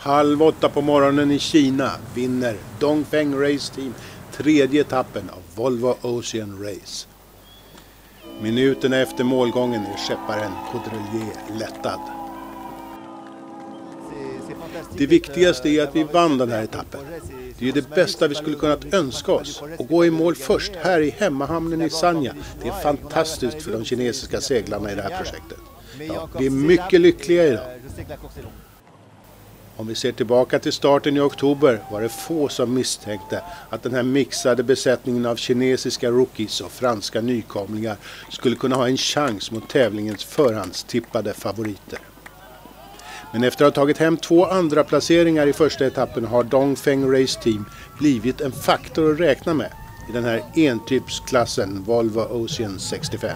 7:30 på morgonen i Kina vinner Dongfeng Race Team tredje etappen av Volvo Ocean Race. Minuterna efter målgången är skepparen Caudrelier lättad. Det viktigaste är att vi vann den här etappen. Det är det bästa vi skulle kunnat önska oss. Och gå i mål först här i hemmahamnen i Sanya. Det är fantastiskt för de kinesiska seglarna i det här projektet. Ja, vi är mycket lyckliga idag. Om vi ser tillbaka till starten i oktober var det få som misstänkte att den här mixade besättningen av kinesiska rookies och franska nykomlingar skulle kunna ha en chans mot tävlingens förhandstippade favoriter. Men efter att ha tagit hem 2 andra placeringar i första etappen har Dongfeng Race Team blivit en faktor att räkna med i den här entypsklassen Volvo Ocean 65.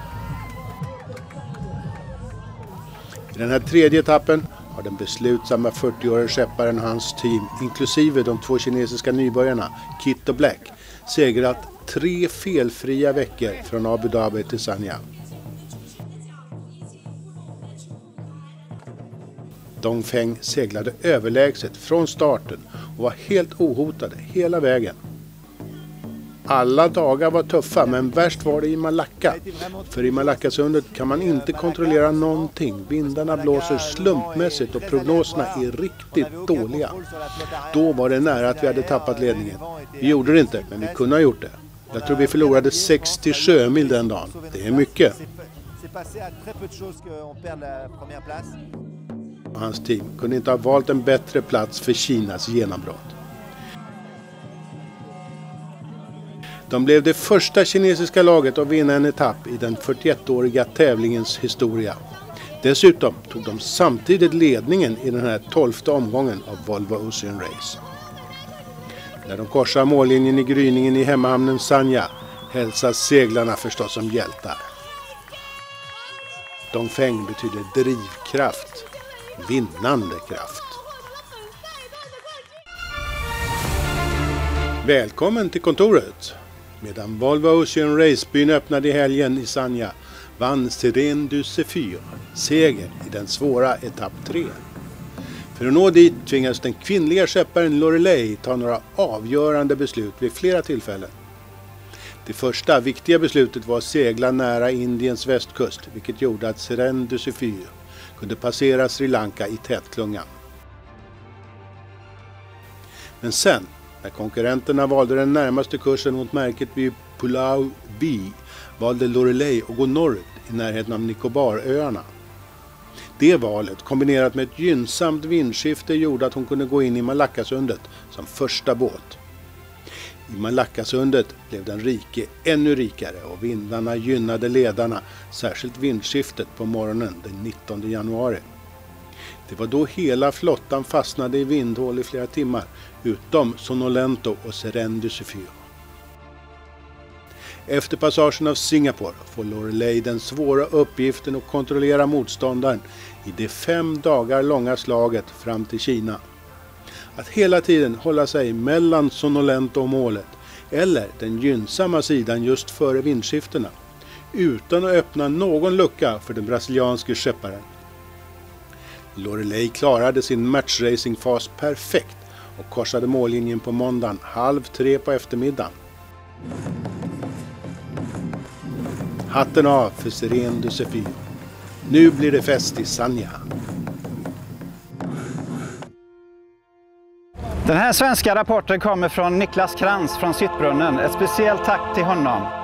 I den här tredje etappen har den beslutsamma 40-åriga skepparen och hans team, inklusive de 2 kinesiska nybörjarna, Kit och Black, segrat 3 felfria veckor från Abu Dhabi till Sanya. Dongfeng seglade överlägset från starten och var helt ohotade hela vägen. Alla dagar var tuffa, men värst var det i Malacca. För i Malackasundet kan man inte kontrollera någonting. Vindarna blåser slumpmässigt och prognoserna är riktigt dåliga. Då var det nära att vi hade tappat ledningen. Vi gjorde det inte, men vi kunde ha gjort det. Jag tror vi förlorade 60 sjömil den dagen. Det är mycket. Hans team kunde inte ha valt en bättre plats för Kinas genombrott. De blev det första kinesiska laget att vinna en etapp i den 41-åriga tävlingens historia. Dessutom tog de samtidigt ledningen i den här 12:e omgången av Volvo Ocean Race. När de korsar mållinjen i gryningen i hemmahamnen Sanya hälsas seglarna förstås som hjältar. Dongfeng betyder drivkraft, vinnande kraft. Välkommen till kontoret! Medan Volvo Ocean Race-byn öppnade i helgen i Sanya vann Sirène du Zephyr seger i den svåra etapp 3. För att nå dit tvingades den kvinnliga skepparen Lorelei ta några avgörande beslut vid flera tillfällen. Det första viktiga beslutet var att segla nära Indiens västkust, vilket gjorde att Sirène du Zephyr kunde passera Sri Lanka i tätklungan. Men sen, när konkurrenterna valde den närmaste kursen mot märket vid Pulau B, valde Lorelei att gå norrut i närheten av Nicobaröarna. Det valet, kombinerat med ett gynnsamt vindskifte, gjorde att hon kunde gå in i Malackasundet som första båt. I Malackasundet blev den rike ännu rikare och vindarna gynnade ledarna, särskilt vindskiftet på morgonen den 19 januari. Det var då hela flottan fastnade i vindhål i flera timmar, utom Sonolento och Sirène du Zephyr. Efter passagen av Singapore får Lorelei den svåra uppgiften att kontrollera motståndaren i det 5 dagar långa slaget fram till Kina. Att hela tiden hålla sig mellan Sonolento och målet, eller den gynnsamma sidan just före vindskiftena, utan att öppna någon lucka för den brasilianske skepparen. Lorelei klarade sin matchracingfas perfekt och korsade mållinjen på måndagen 2:30 på eftermiddagen. Hatten av för Sirène du Zephyr. Nu blir det fest i Sanya. Den här svenska rapporten kommer från Niklas Krantz från Sittbrunnen. Ett speciellt tack till honom.